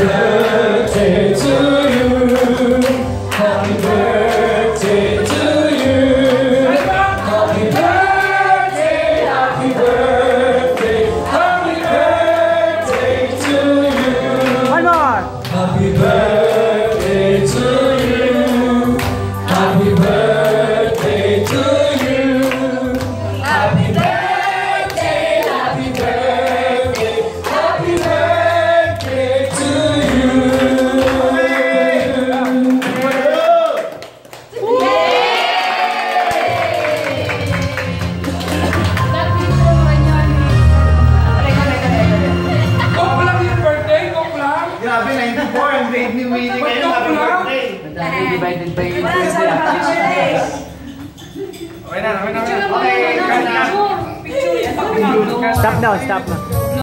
birthday to you. Happy birthday to you. Happy birthday, happy birthday, happy birthday to you. One more. Happy birthday to you. Happy birthday to you. Happy birthday, happy birthday, happy birthday to you. Kung lang yung birthday, kung lang. Grabe, 94 ang grade ni Winnie ngayon. Happy birthday. Divided by Okay na. Stop now, stop na.